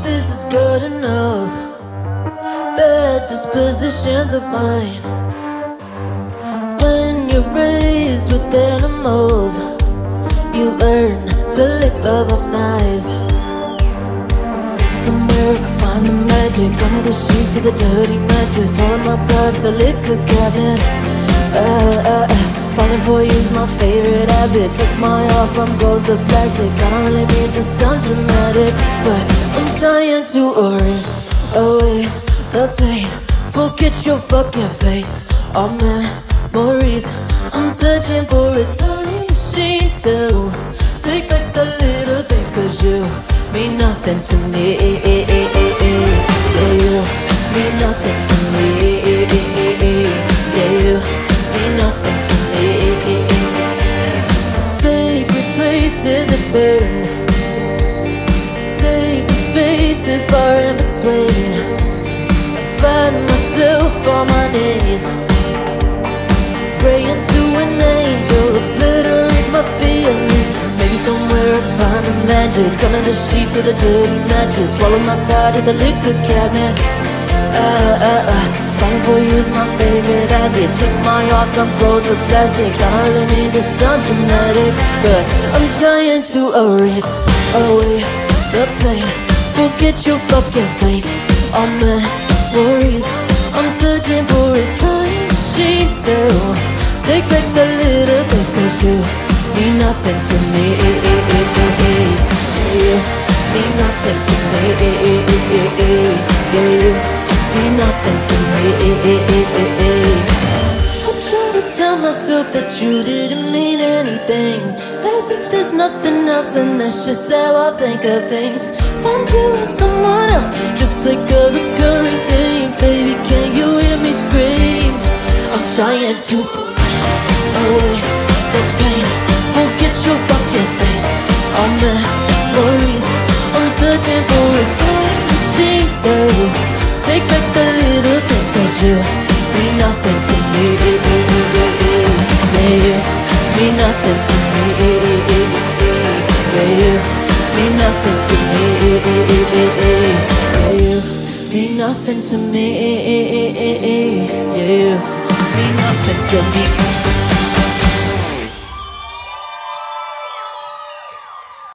this is good enough. Bad dispositions of mine. When you're raised with animals, you learn to lick love of knives. Somewhere I can find the magic under the sheets of the dirty mattress. Swallowing my pride, the liquor cabinet. Falling for you's my favorite habit. Took my heart from gold to plastic. I don't really mean to sound dramatic, but I'm trying to erase away the pain. Forget your fucking face. All memories. I'm searching for a time machine to take back the little things, 'cause you mean nothing to me. Yeah, you mean nothing to me. Yeah, you mean nothing to me. Sacred places that burn, safe spaces far in between. I find myself on my knees, praying to an angel, obliterate my feelings. Maybe somewhere I'll find the magic under the sheets of the dirty mattress. Swallow my pride at the liquor cabinet. Falling for you's my favorite habit. Took my heart from gold to plastic. I don't really mean to sound dramatic, but I'm trying to erase away the pain. Forget your fucking face. All memories. I'm searching for a time machine to take back the little things, 'cause you mean nothing to me. You mean nothing to me. You mean nothing to me. I try to tell myself that you didn't mean anything, as if there's nothing else, and that's just how I think of things. Find you as someone else, just like a recurring thing. Baby, can you hear me scream? I'm trying to away the pain. Forget your fucking face. All memories. I'm searching for a time machine to take back the little things, 'cause you mean nothing to me. Yeah, you mean nothing to me. Yeah, you mean nothing to me. Yeah, you mean nothing to me. Yeah, you mean nothing to me.